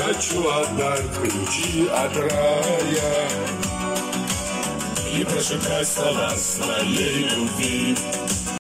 хочу отдать ключи от рая и прошептать слова своей любви.